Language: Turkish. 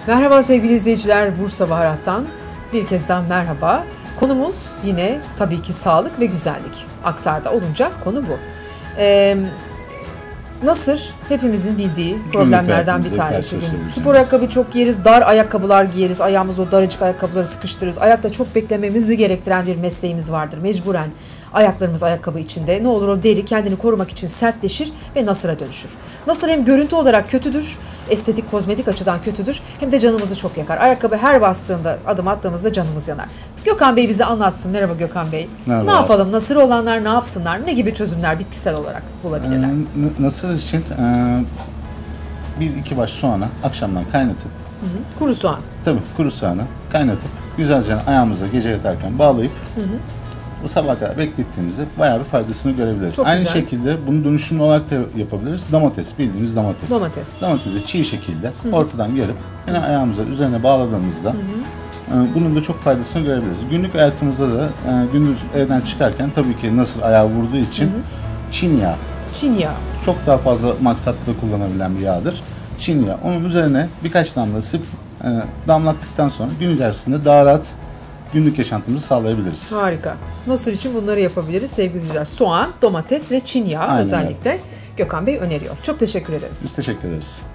Merhaba sevgili izleyiciler, Bursa Baharat'tan bir kez daha merhaba. Konumuz yine tabii ki sağlık ve güzellik. Aktarda olunca konu bu. Nasır hepimizin bildiği problemlerden bir tanesi. Spor ayakkabı çok giyeriz, dar ayakkabılar giyeriz, ayağımız o daracık ayakkabıları sıkıştırırız. Ayakta çok beklememizi gerektiren bir mesleğimiz vardır. Mecburen ayaklarımız ayakkabı içinde. Ne olur o deri kendini korumak için sertleşir ve nasıra dönüşür. Nasır hem görüntü olarak kötüdür, estetik, kozmetik açıdan kötüdür, hem de canımızı çok yakar. Ayakkabı her bastığında, adım attığımızda canımız yanar. Gökhan Bey bize anlatsın. Merhaba Gökhan Bey. Merhaba. Ne yapalım? Nasır olanlar ne yapsınlar? Ne gibi çözümler bitkisel olarak bulabilirler? Nasır için bir iki baş soğanı akşamdan kaynatıp, kuru soğan. Tabii kuru soğanı kaynatıp güzelce ayağımıza gece yatarken bağlayıp bu sabah kadar beklettiğimizde bayağı bir faydasını görebiliriz. Çok Aynı güzel. şekilde bunu dönüşümlü olarak da yapabiliriz. Domates, bildiğimiz domates. Domatesi çiğ şekilde ortadan yarıp yine ayağımıza üzerine bağladığımızda bunun da çok faydasını görebiliriz. Günlük hayatımızda da gündüz evden çıkarken tabii ki nasır ayağı vurduğu için Çin yağı. Çin yağı. Çok daha fazla maksatlı kullanabilen bir yağdır. Çin yağı. Onun üzerine birkaç damla sık damlattıktan sonra gün içerisinde daha rahat günlük yaşantımızı sağlayabiliriz. Harika. Nasır için bunları yapabiliriz sevgili izleyiciler. Soğan, domates ve Çin yağı özellikle Gökhan Bey öneriyor. Çok teşekkür ederiz. Biz teşekkür ederiz.